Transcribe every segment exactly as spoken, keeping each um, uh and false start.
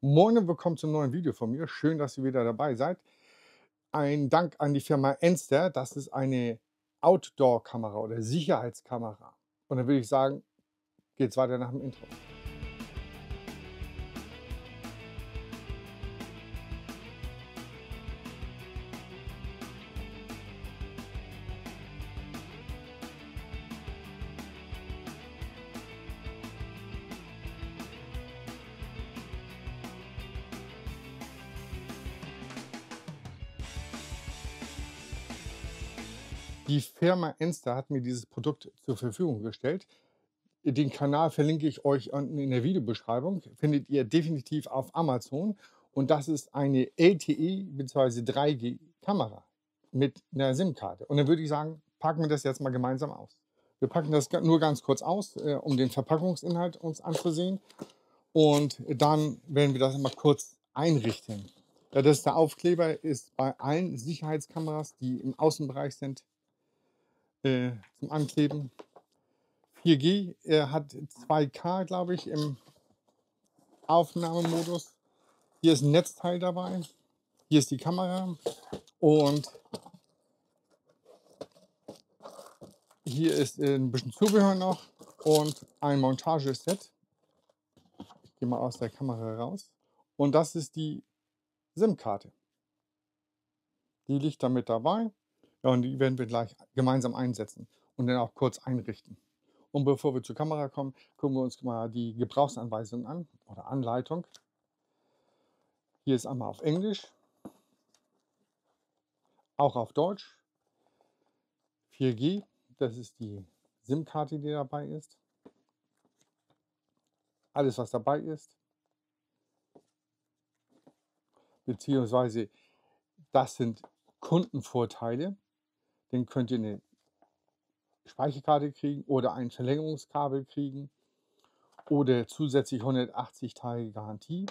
Moin und willkommen zum neuen Video von mir. Schön, dass ihr wieder dabei seid. Ein Dank an die Firma Enster. Das ist eine Outdoor-Kamera oder Sicherheitskamera. Und dann würde ich sagen, geht's weiter nach dem Intro. Die Firma Enster hat mir dieses Produkt zur Verfügung gestellt. Den Kanal verlinke ich euch unten in der Videobeschreibung. Findet ihr definitiv auf Amazon. Und das ist eine L T E bzw. drei G Kamera mit einer SIM-Karte. Und dann würde ich sagen, packen wir das jetzt mal gemeinsam aus. Wir packen das ga- nur ganz kurz aus, äh, um den Verpackungsinhalt uns anzusehen. Und dann werden wir das mal kurz einrichten. Ja, das ist der Aufkleber ist bei allen Sicherheitskameras, die im Außenbereich sind, äh, zum Ankleben. vier G, er hat zwei K, glaube ich, im Aufnahmemodus. Hier ist ein Netzteil dabei. Hier ist die Kamera. Und hier ist äh, ein bisschen Zubehör noch und ein Montageset. Ich gehe mal aus der Kamera raus. Und das ist die SIM-Karte. Die liegt da mit dabei. Ja, und die werden wir gleich gemeinsam einsetzen und dann auch kurz einrichten. Und bevor wir zur Kamera kommen, gucken wir uns mal die Gebrauchsanweisung an oder Anleitung. Hier ist einmal auf Englisch, auch auf Deutsch. vier G, das ist die SIM-Karte, die dabei ist. Alles, was dabei ist. Beziehungsweise das sind Kundenvorteile. Den könnt ihr eine Speicherkarte kriegen oder ein Verlängerungskabel kriegen oder zusätzlich hundertachtzig Tage Garantie.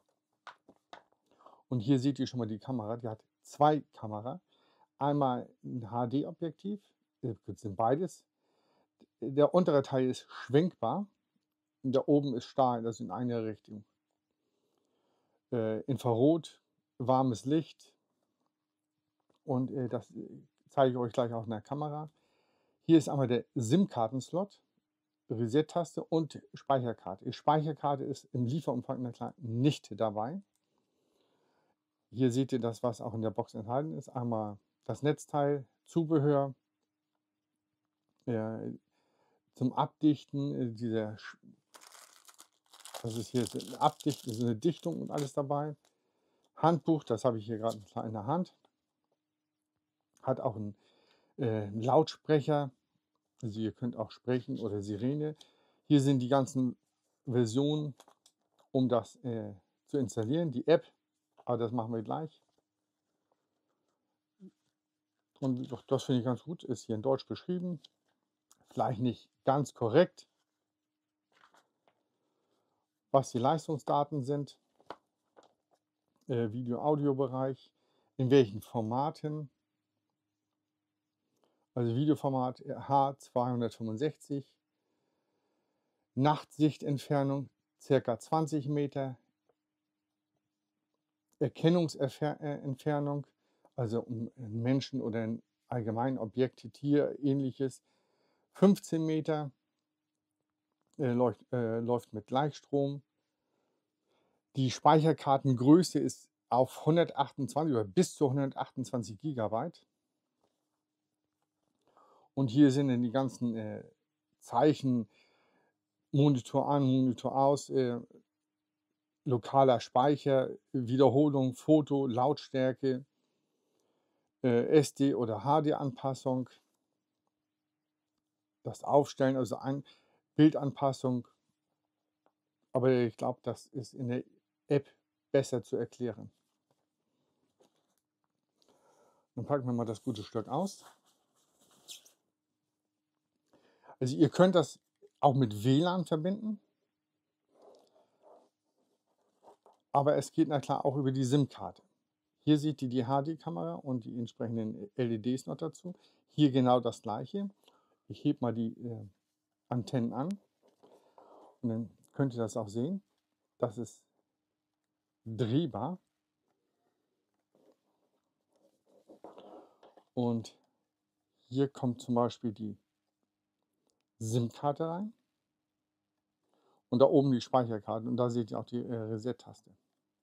Und hier seht ihr schon mal die Kamera. Die hat zwei Kameras. Einmal ein H D-Objektiv, das sind beides. Der untere Teil ist schwenkbar und der oben ist Stahl, das in eine Richtung. Äh, Infrarot, warmes Licht und äh, das äh, zeige ich euch gleich auch in der Kamera. Hier ist einmal der SIM-Karten-Slot, Reset-Taste und Speicherkarte. Die Speicherkarte ist im Lieferumfang na klar nicht dabei. Hier seht ihr das, was auch in der Box enthalten ist. Einmal das Netzteil, Zubehör, äh, zum Abdichten, äh, dieser, Sch- das ist hier so ein Abdichten, so eine Dichtung und alles dabei. Handbuch, das habe ich hier gerade in der Hand. Hat auch einen äh, Lautsprecher, also ihr könnt auch sprechen oder Sirene. Hier sind die ganzen Versionen, um das äh, zu installieren, die App, aber das machen wir gleich. Und doch, das finde ich ganz gut, ist hier in Deutsch geschrieben. Vielleicht nicht ganz korrekt, was die Leistungsdaten sind, äh, Video-Audio-Bereich, in welchen Formaten. Also Videoformat H zweihundertfünfundsechzig, Nachtsichtentfernung ca. zwanzig Meter, Erkennungsentfernung, also um einen Menschen oder ein allgemein Objekt, Tier, ähnliches, fünfzehn Meter, äh, läuft, äh, läuft mit Gleichstrom. Die Speicherkartengröße ist auf hundertachtundzwanzig oder bis zu hundertachtundzwanzig Gigabyte. Und hier sind dann die ganzen äh, Zeichen, Monitor an, Monitor aus, äh, lokaler Speicher, Wiederholung, Foto, Lautstärke, äh, S D- oder H D-Anpassung, das Aufstellen, also ein Bildanpassung. Aber ich glaube, das ist in der App besser zu erklären. Dann packen wir mal das gute Stück aus. Also ihr könnt das auch mit W L A N verbinden, aber es geht na klar auch über die SIM-Karte. Hier seht ihr die H D-Kamera und die entsprechenden L E Ds noch dazu. Hier genau das gleiche. Ich hebe mal die äh, Antennen an und dann könnt ihr das auch sehen. Das ist drehbar. Und hier kommt zum Beispiel die SIM-Karte rein. Und da oben die Speicherkarte. Und da seht ihr auch die äh, Reset-Taste.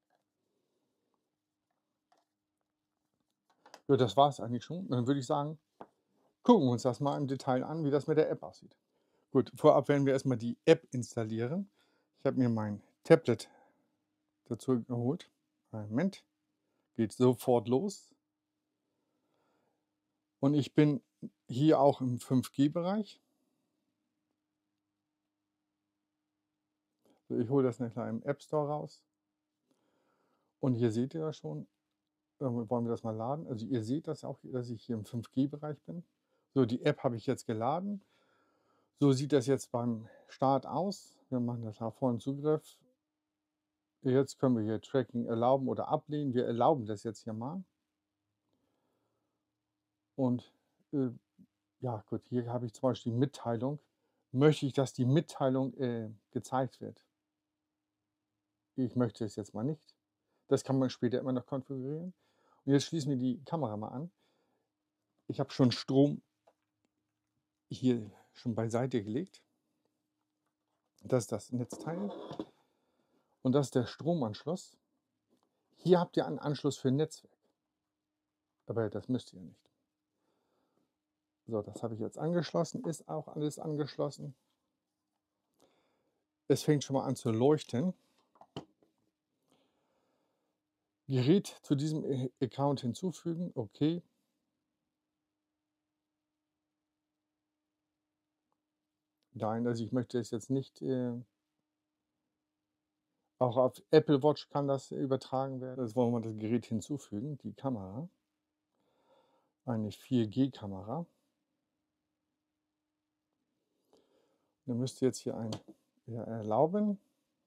Ja, das war es eigentlich schon. Dann würde ich sagen, gucken wir uns das mal im Detail an, wie das mit der App aussieht. Gut, vorab werden wir erstmal die App installieren. Ich habe mir mein Tablet dazu geholt. Einen Moment, geht sofort los. Und ich bin hier auch im fünf G-Bereich. So, ich hole das nachher im App Store raus. Und hier seht ihr das schon. Dann wollen wir das mal laden. Also ihr seht das auch, dass ich hier im fünf G-Bereich bin. So, die App habe ich jetzt geladen. So sieht das jetzt beim Start aus. Wir machen das nach vollen Zugriff. Jetzt können wir hier Tracking erlauben oder ablehnen. Wir erlauben das jetzt hier mal. Und äh, ja gut, hier habe ich zum Beispiel die Mitteilung. Möchte ich, dass die Mitteilung äh, gezeigt wird? Ich möchte es jetzt mal nicht. Das kann man später immer noch konfigurieren. Und jetzt schließen wir die Kamera mal an. Ich habe schon Strom hier schon beiseite gelegt. Das ist das Netzteil. Und das ist der Stromanschluss. Hier habt ihr einen Anschluss für ein Netzwerk. Aber das müsst ihr nicht. So, das habe ich jetzt angeschlossen. Ist auch alles angeschlossen. Es fängt schon mal an zu leuchten. Gerät zu diesem Account hinzufügen. Okay. Nein, also ich möchte es jetzt nicht. Äh, auch auf Apple Watch kann das übertragen werden. Jetzt wollen wir das Gerät hinzufügen. Die Kamera. Eine vier G-Kamera. Dann müsst ihr jetzt hier ein ja, erlauben.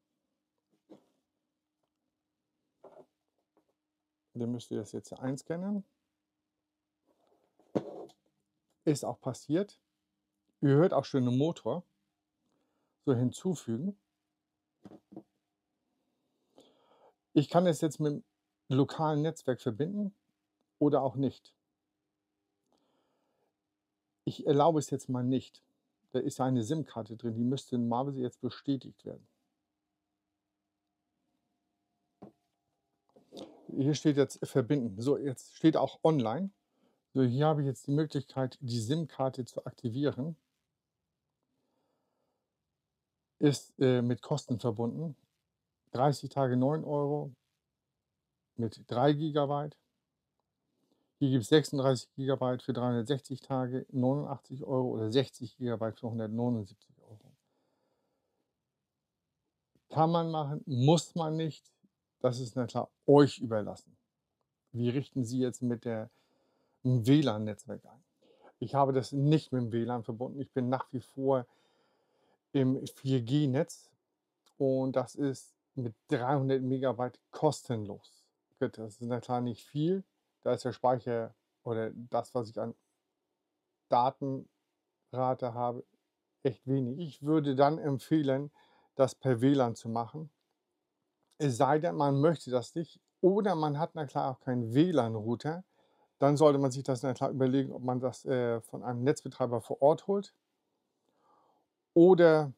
Dann müsst ihr das jetzt hier einscannen. Ist auch passiert. Ihr hört auch schon den Motor. So hinzufügen. Ich kann es jetzt mit dem lokalen Netzwerk verbinden oder auch nicht. Ich erlaube es jetzt mal nicht. Da ist ja eine SIM-Karte drin, die müsste normalerweise jetzt bestätigt werden. Hier steht jetzt verbinden. So, jetzt steht auch online. So, hier habe ich jetzt die Möglichkeit, die SIM-Karte zu aktivieren. Ist äh, mit Kosten verbunden. dreißig Tage neun Euro mit drei Gigabyte. Hier gibt es sechsunddreißig Gigabyte für dreihundertsechzig Tage, neunundachtzig Euro oder sechzig Gigabyte für hundertneunundsiebzig Euro. Kann man machen, muss man nicht. Das ist na klar euch überlassen. Wie richten Sie jetzt mit der W L A N-Netzwerk ein? Ich habe das nicht mit dem W L A N verbunden. Ich bin nach wie vor im vier G-Netz und das ist mit dreihundert Megabyte kostenlos. Gut, das ist na klar nicht viel. Da ist der Speicher oder das, was ich an Datenrate habe, echt wenig. Ich würde dann empfehlen, das per W L A N zu machen. Es sei denn, man möchte das nicht oder man hat na klar auch keinen W L A N-Router. Dann sollte man sich das na klar überlegen, ob man das äh, von einem Netzbetreiber vor Ort holt oder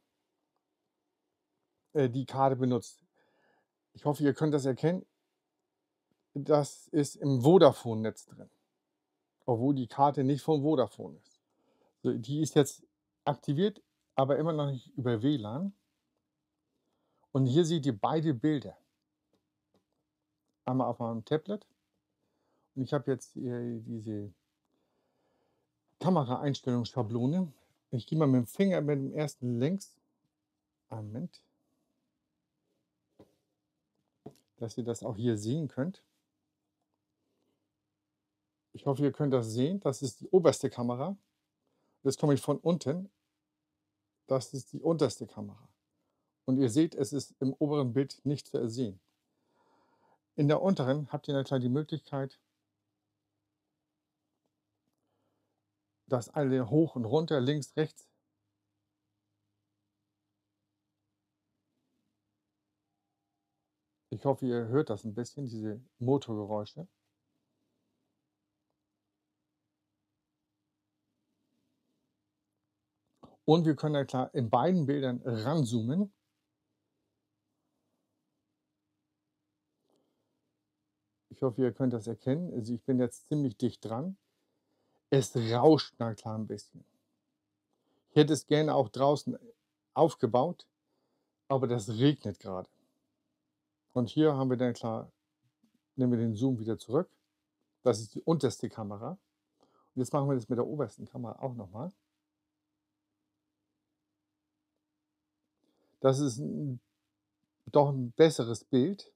äh, die Karte benutzt. Ich hoffe, ihr könnt das erkennen. Das ist im Vodafone-Netz drin, obwohl die Karte nicht von Vodafone ist. So, die ist jetzt aktiviert, aber immer noch nicht über W L A N. Und hier seht ihr beide Bilder. Einmal auf meinem Tablet. Und ich habe jetzt hier diese Kameraeinstellungsschablone. Ich gehe mal mit dem Finger mit dem ersten links. Einen Moment. Dass ihr das auch hier sehen könnt. Ich hoffe, ihr könnt das sehen. Das ist die oberste Kamera. Jetzt komme ich von unten. Das ist die unterste Kamera. Und ihr seht, es ist im oberen Bild nicht zu ersehen. In der unteren habt ihr natürlich die Möglichkeit, das alle hoch und runter, links, rechts. Ich Ich hoffe, ihr hört das ein bisschen, diese Motorgeräusche. Und wir können ja klar in beiden Bildern ranzoomen. Ich hoffe, ihr könnt das erkennen. Also ich bin jetzt ziemlich dicht dran. Es rauscht na klar ein bisschen. Ich hätte es gerne auch draußen aufgebaut, aber das regnet gerade. Und hier haben wir dann klar, nehmen wir den Zoom wieder zurück. Das ist die unterste Kamera. Und jetzt machen wir das mit der obersten Kamera auch nochmal. Das ist ein, doch ein besseres Bild.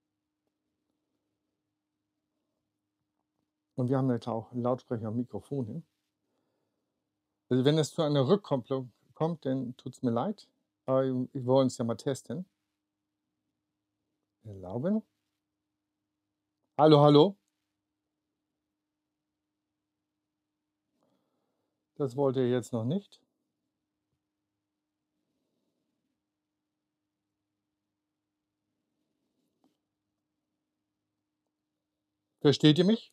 Und wir haben jetzt auch Lautsprecher und Mikrofon hin. Also wenn es zu einer Rückkopplung kommt, dann tut es mir leid. Aber wir wollen es ja mal testen. Erlauben. Hallo, hallo. Das wollte er jetzt noch nicht. Versteht ihr mich?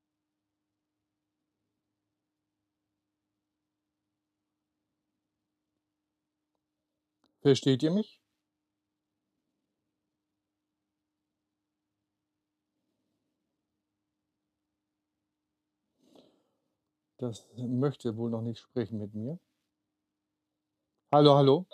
Versteht ihr mich? Das möchte wohl noch nicht sprechen mit mir. Hallo, hallo.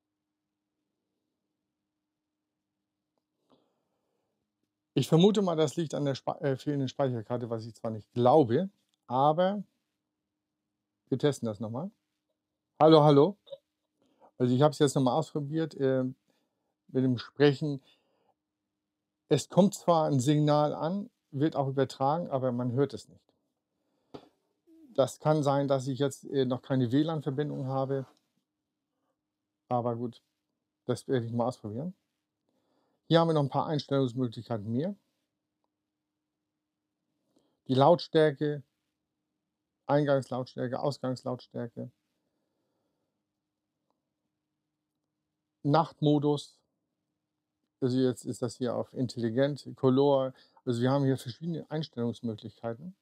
Ich vermute mal, das liegt an der Spe äh, fehlenden Speicherkarte, was ich zwar nicht glaube, aber wir testen das nochmal. Hallo, hallo. Also ich habe es jetzt nochmal ausprobiert äh, mit dem Sprechen. Es kommt zwar ein Signal an, wird auch übertragen, aber man hört es nicht. Das kann sein, dass ich jetzt äh, noch keine W L A N-Verbindung habe, aber gut, das werde ich mal ausprobieren. Hier haben wir noch ein paar Einstellungsmöglichkeiten mehr. Die Lautstärke, Eingangslautstärke, Ausgangslautstärke, Nachtmodus, also jetzt ist das hier auf intelligent, Color, also wir haben hier verschiedene Einstellungsmöglichkeiten.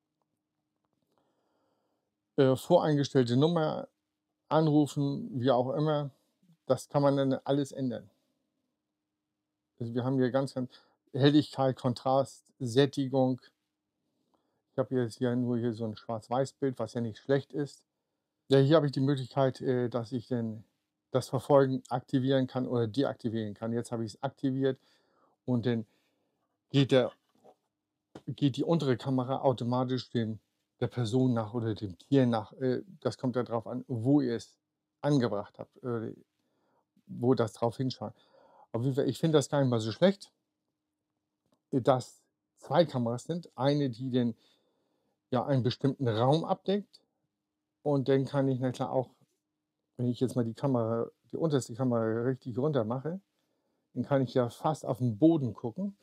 Äh, voreingestellte Nummer, anrufen, wie auch immer, das kann man dann alles ändern. Also wir haben hier ganz, ganz Helligkeit, Kontrast, Sättigung. Ich habe jetzt hier nur hier so ein Schwarz-Weiß-Bild, was ja nicht schlecht ist. Ja, hier habe ich die Möglichkeit, äh, dass ich dann das Verfolgen aktivieren kann oder deaktivieren kann. Jetzt habe ich es aktiviert und dann geht, der, geht die untere Kamera automatisch dem, der Person nach oder dem Tier nach. Äh, das kommt ja darauf an, wo ihr es angebracht habt, äh, wo das drauf hinschaut. Auf jeden Fall, ich finde das gar nicht mal so schlecht, dass zwei Kameras sind. Eine, die den, ja, einen bestimmten Raum abdeckt. Und dann kann ich na klar auch, wenn ich jetzt mal die Kamera, die unterste Kamera richtig runter mache, dann kann ich ja fast auf den Boden gucken.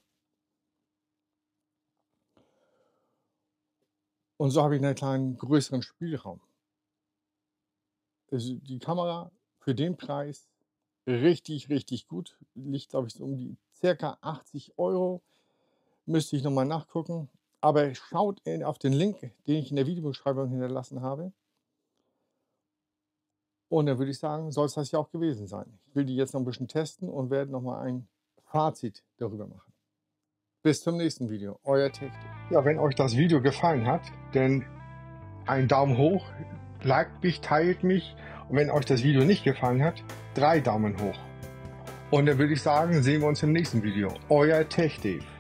Und so habe ich einen kleinen größeren Spielraum. Also die Kamera für den Preis richtig, richtig gut. Liegt, glaube ich, so um die circa achtzig Euro. Müsste ich nochmal nachgucken. Aber schaut in, auf den Link, den ich in der Videobeschreibung hinterlassen habe. Und dann würde ich sagen, soll es das ja auch gewesen sein. Ich will die jetzt noch ein bisschen testen und werde nochmal ein Fazit darüber machen. Bis zum nächsten Video. Euer Technik. Ja, wenn euch das Video gefallen hat, dann einen Daumen hoch, liked mich, teilt mich. Und wenn euch das Video nicht gefallen hat, drei Daumen hoch. Und dann würde ich sagen, sehen wir uns im nächsten Video. Euer TechDave.